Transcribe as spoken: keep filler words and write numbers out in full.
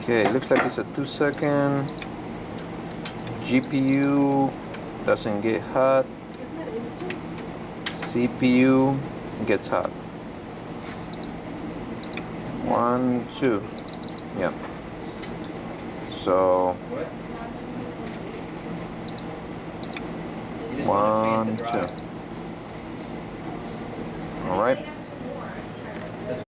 Okay, looks like it's a two second. G P U doesn't get hot. Isn't that instant? C P U gets hot. One, two. Yeah. So one, two. All right.